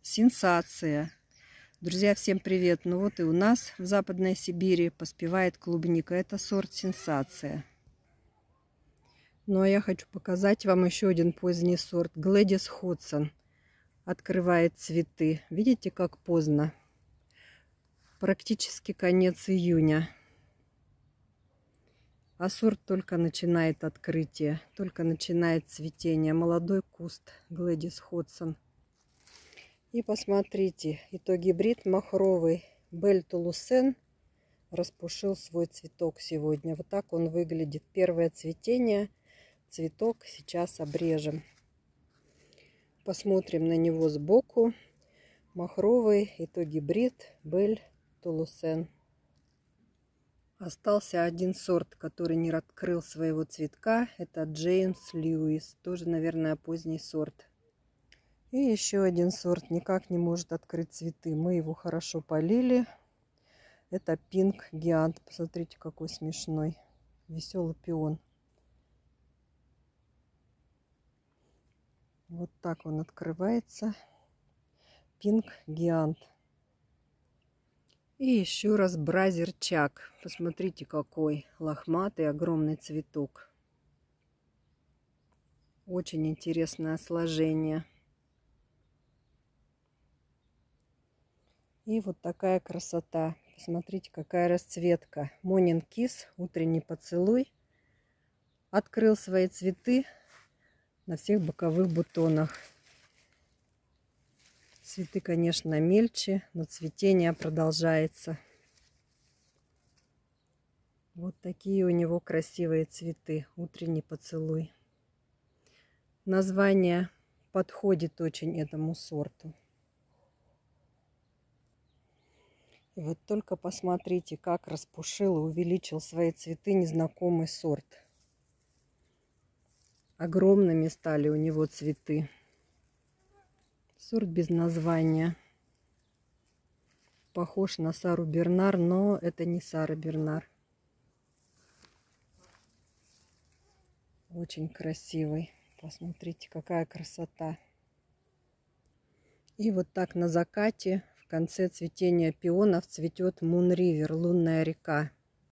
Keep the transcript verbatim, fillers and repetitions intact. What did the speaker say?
Сенсация. Друзья, всем привет! Ну вот и у нас в Западной Сибири поспевает клубника. Это сорт Сенсация. Ну а я хочу показать вам еще один поздний сорт. Глэдис Ходсон открывает цветы. Видите, как поздно? Практически конец июня. А сорт только начинает открытие, только начинает цветение. Молодой куст Глэдис Ходсон. И посмотрите, это гибрид махровый. Бель Тулусен распушил свой цветок сегодня. Вот так он выглядит. Первое цветение. Цветок сейчас обрежем. Посмотрим на него сбоку. Махровый, это гибрид Бель Тулусен. Остался один сорт, который не открыл своего цветка. Это Джеймс Льюис. Тоже, наверное, поздний сорт. И еще один сорт никак не может открыть цветы. Мы его хорошо полили. Это Пинк Гиант. Посмотрите, какой смешной. Веселый пион. Вот так он открывается. Пинк Гиант. И еще раз Бразер Чак. Посмотрите, какой лохматый, огромный цветок. Очень интересное сложение. И вот такая красота. Посмотрите, какая расцветка. Morning Kiss, утренний поцелуй. Открыл свои цветы на всех боковых бутонах. Цветы, конечно, мельче, но цветение продолжается. Вот такие у него красивые цветы. Утренний поцелуй. Название подходит очень этому сорту. И вот только посмотрите, как распушил и увеличил свои цветы незнакомый сорт. Огромными стали у него цветы. Сорт без названия. Похож на Сару Бернар, но это не Сара Бернар. Очень красивый. Посмотрите, какая красота. И вот так на закате, в конце цветения пионов, цветет Мун Ривер, лунная река.